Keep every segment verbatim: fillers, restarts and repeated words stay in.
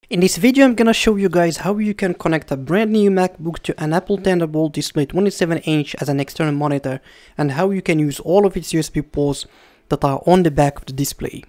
In this video I'm gonna show you guys how you can connect a brand new MacBook to an Apple Thunderbolt Display twenty-seven inch as an external monitor, and how you can use all of its U S B ports that are on the back of the display.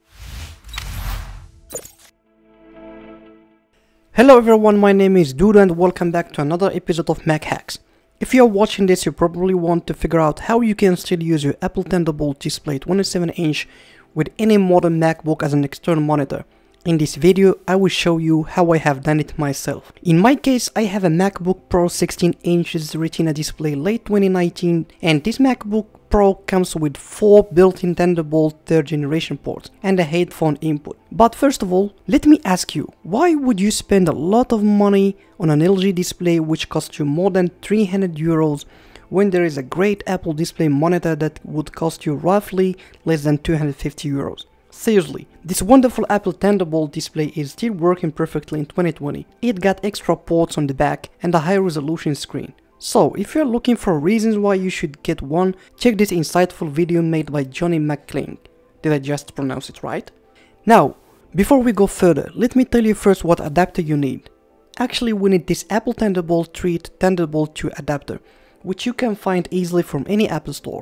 Hello everyone, my name is Doudou and welcome back to another episode of Mac Hacks. If you are watching this, you probably want to figure out how you can still use your Apple Thunderbolt Display twenty-seven inch with any modern MacBook as an external monitor. In this video, I will show you how I have done it myself. In my case, I have a MacBook Pro sixteen inches Retina display late twenty nineteen, and this MacBook Pro comes with four built-in Thunderbolt third generation ports and a headphone input. But first of all, let me ask you, why would you spend a lot of money on an L G display which costs you more than three hundred euros when there is a great Apple display monitor that would cost you roughly less than two hundred fifty euros? Seriously, this wonderful Apple Thunderbolt display is still working perfectly in twenty twenty. It got extra ports on the back and a high resolution screen. So, if you're looking for reasons why you should get one, check this insightful video made by Johnny McClung. Did I just pronounce it right? Now, before we go further, let me tell you first what adapter you need. Actually, we need this Apple Thunderbolt three to Thunderbolt two adapter, which you can find easily from any Apple store.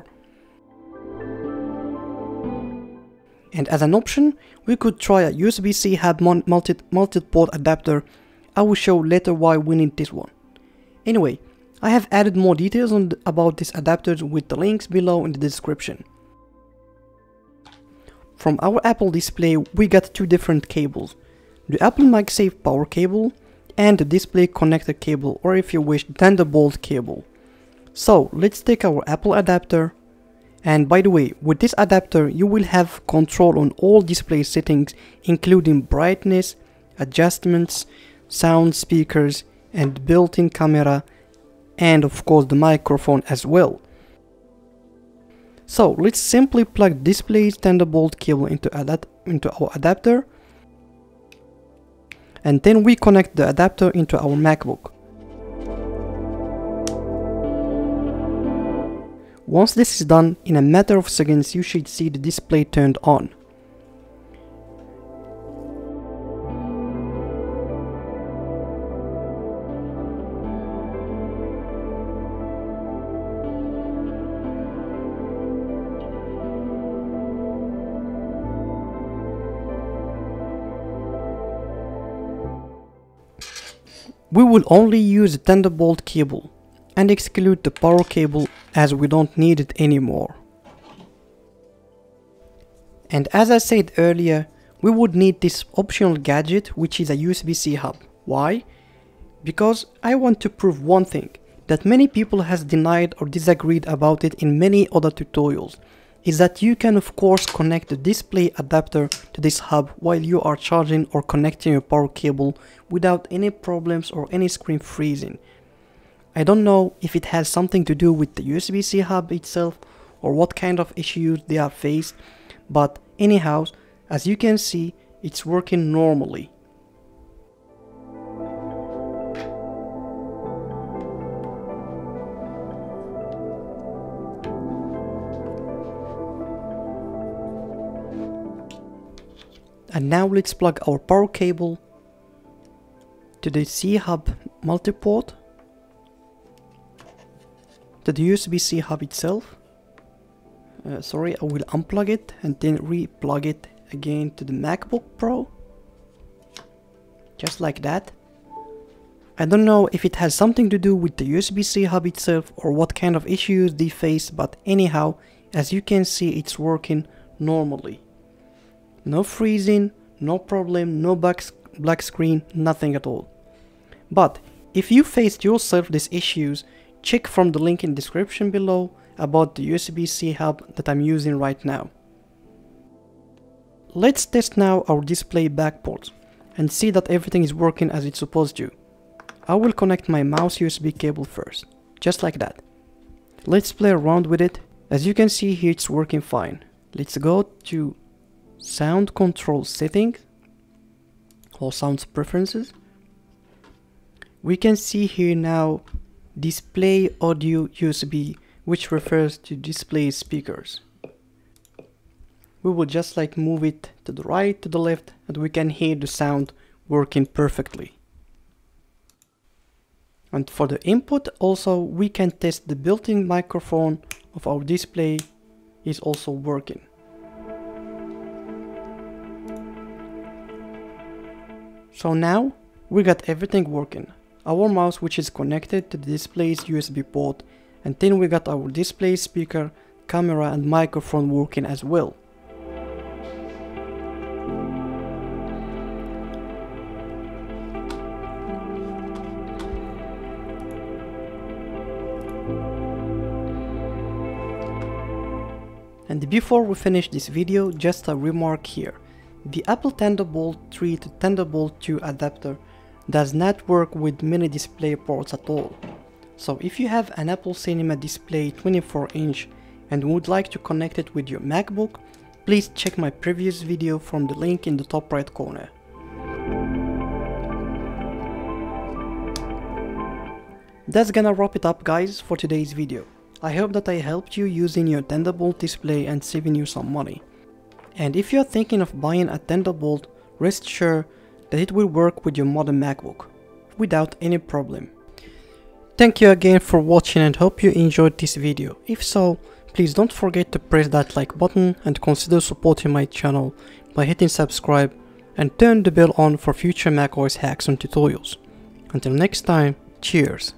And as an option, we could try a U S B C hub multi multi-port adapter. I will show later why we need this one. Anyway, I have added more details on the, about these adapters with the links below in the description. From our Apple display, we got two different cables. The Apple MagSafe power cable and the display connector cable, or if you wish, Thunderbolt cable. So, let's take our Apple adapter. And by the way, with this adapter you will have control on all display settings, including brightness, adjustments, sound, speakers, and built-in camera, and of course the microphone as well. So let's simply plug display's Thunderbolt cable into, adapt into our adapter, and then we connect the adapter into our MacBook. Once this is done, in a matter of seconds you should see the display turned on. We will only use the Thunderbolt cable and exclude the power cable as we don't need it anymore. And as I said earlier, we would need this optional gadget, which is a U S B C hub. Why? Because I want to prove one thing that many people has denied or disagreed about it in many other tutorials, is that you can of course connect the display adapter to this hub while you are charging or connecting your power cable without any problems or any screen freezing. I don't know if it has something to do with the U S B C hub itself or what kind of issues they have faced, but anyhow, as you can see, it's working normally. And now let's plug our power cable to the C hub multiport, to the U S B C hub itself. Uh, sorry, I will unplug it and then re-plug it again to the MacBook Pro. Just like that. I don't know if it has something to do with the U S B C hub itself or what kind of issues they face, but anyhow, as you can see, it's working normally. No freezing, no problem, no black, black screen, nothing at all. But if you faced yourself these issues, check from the link in the description below about the U S B C hub that I'm using right now. Let's test now our display backports and see that everything is working as it's supposed to. I will connect my mouse U S B cable first, just like that. Let's play around with it. As you can see here, it's working fine. Let's go to sound control settings or sound preferences. We can see here now display audio U S B, which refers to display speakers. We will just like move it to the right, to the left, and we can hear the sound working perfectly. And for the input also we can test the built-in microphone of our display is also working. So now we got everything working. Our mouse which is connected to the display's U S B port, and then we got our display speaker, camera and microphone working as well. And before we finish this video, just a remark here. The Apple Thunderbolt three to Thunderbolt two adapter does not work with mini display ports at all. So if you have an Apple Cinema display twenty-four inch and would like to connect it with your MacBook, please check my previous video from the link in the top right corner. That's gonna wrap it up guys for today's video. I hope that I helped you using your Thunderbolt display and saving you some money. And if you're thinking of buying a Thunderbolt, rest assured that it will work with your modern MacBook without any problem. Thank you again for watching and hope you enjoyed this video. If so, please don't forget to press that like button and consider supporting my channel by hitting subscribe and turn the bell on for future macOS hacks and tutorials. Until next time, cheers!